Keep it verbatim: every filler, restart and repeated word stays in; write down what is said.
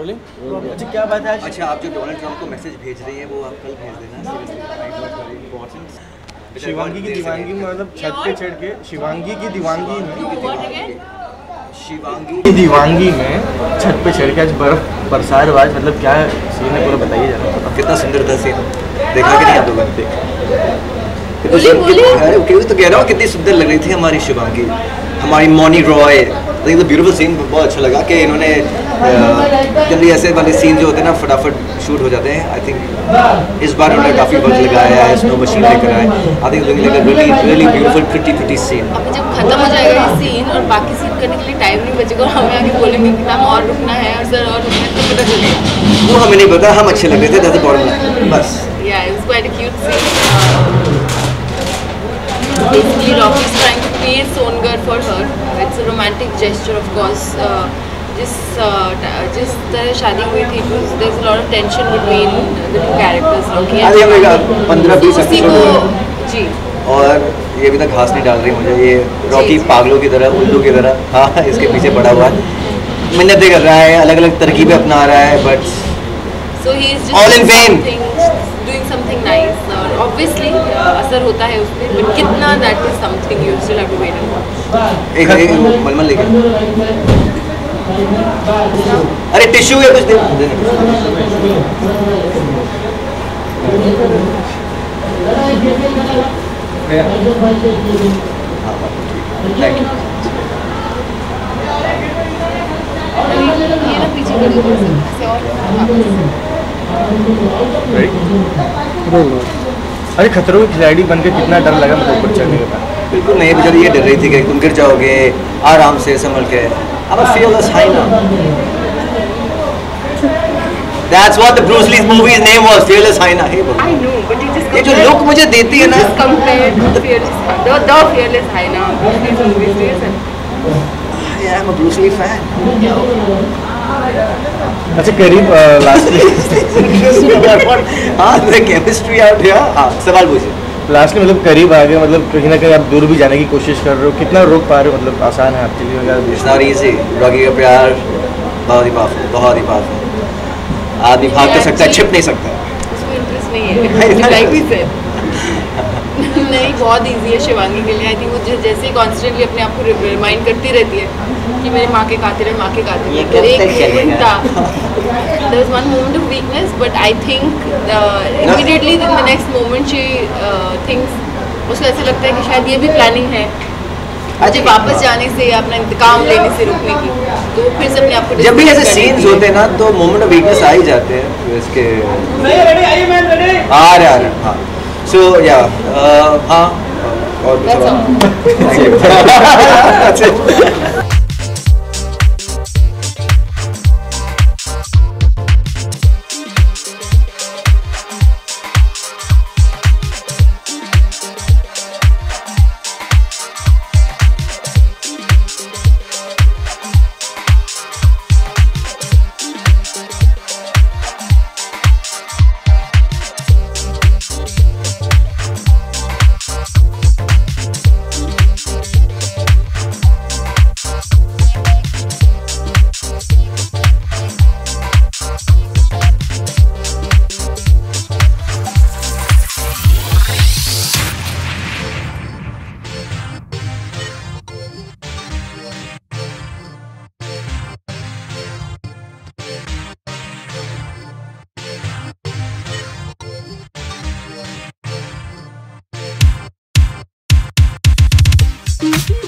बोले अच्छा क्या बात है आज? अच्छा आप जो डोनाल्ड ट्रम्प को मैसेज भेज रही हैं वो आप कल भेज देना। शिवांगी की दीवानगी में मतलब छत पे चढ़ के शिवांगी की दीवानगी में शिवांगी की दीवानगी में छत पे चढ़ के आज बर्फ बरसा रहा आज मतलब क्या सीन है पूरा बताइए जरा। कितना सुंदर था सीन, देखा कि नहीं आप लोगों ने? बोलिए बोलिए। तो कह रहा हूँ कितनी सुंदर लग रही थी हमारी शिवांगी, हमारी Mouni Roy. I think beautiful scene, बहुत अच्छा लगा कि इन्होंने जल्दी ऐसे वाले सीन जो होते हैं ना फटाफट शूट हो जाते हैं। आई थिंक इस बार उन्होंने काफ़ी वक्त लगाया है, स्नो मशीन लेकर आए। I think looking like a really really beautiful pretty pretty scene. अब जब खत्म हो जाएगा ये सीन और बाकी सीन करने के लिए टाइम नहीं बचेगा और हमें आगे बोलेंगे कि हम और रुकना है और सर और रुकना है तो पता चलेगा। वो हमें नहीं पता, हम अच्छे लग रहे थे, दैट्स द बॉटम लाइन बस। या it's quite a cute scene. Basically, Rocky is trying to pay Songar for her. It's a romantic gesture, of course. Uh, जिस uh, जिस तरह शादी हुई थी, there's a lot of tension between the two characters. Rocky and पंद्रह बीस episode जी। और ये अभी तक घास नहीं डाल रही मुझे, ये रॉकी पागलों की तरह, उल्लू की तरह हाँ इसके पीछे पड़ा हुआ है, मिन्नतें कर रहा है, अलग अलग तरकीबें अपना रहा है, but so he is just all in vain. doing something nice और obviously uh, असर होता है उसमें, but कितना that is something you still have to wait and watch. एक एक मलमल लेके अरे टिश्यू या कुछ दे थैंक यू। ये ना पीछे कर दो ऐसे और अरे खतरों की खिलाड़ी बनकर कितना डर लगा मुझे ऊपर चढ़ने के बाद। बिल्कुल नहीं, बेचारी ये डर रही थी कि तुम गिर जाओगे, आराम से संभल के। अब fearless hyena. That's what the Bruce Lee's movie's name was, fearless hyena. Hey, I know, but you just ये जो look मुझे देती है ना, just compared to fearless the the fearless hyena Bruce Lee's movies days and I am a Bruce Lee fan. अच्छा करीब lastly हाँ the chemistry out here. हाँ सवाल पूछिए। लास्ट में मतलब करीब आ गए, मतलब कहीं ना कहीं आप दूर भी जाने की कोशिश कर रहे हो, कितना रोक पा रहे हो? मतलब आसान है आपके लिए? It's not easy. रॉकी का प्यार बहुत ही पावरफुल, बहुत ही पावरफुल। आदमी भाग तो सकता है, छिप नहीं सकता। उसमें इंटरेस्ट नहीं है like we said. नहीं, बहुत इजी है शिवांगी के लिए। आई थिंक वो जैसे ही कॉन्स्टेंटली अपने आप को रिमाइंड करती रहती है कि मेरे माँ के खातिर है, माँ के खातिर है। एक मोमेंट था, there was one moment of weakness, but I think uh, immediately in the next moment she uh, thinks, उसको ऐसा लगता है कि शायद ये भी प्लानिंग है मुझे वापस जाने से या अपना इंतकाम लेने से रुकने की, तो फिर से अपने आप को जब भी ऐसे सीन्स होते हैं ना तो मोमेंट ऑफ वीकनेस आ ही जाते हैं इसके। आ रहे आ रहे हाँ सो या हाँ और Mm-hmm.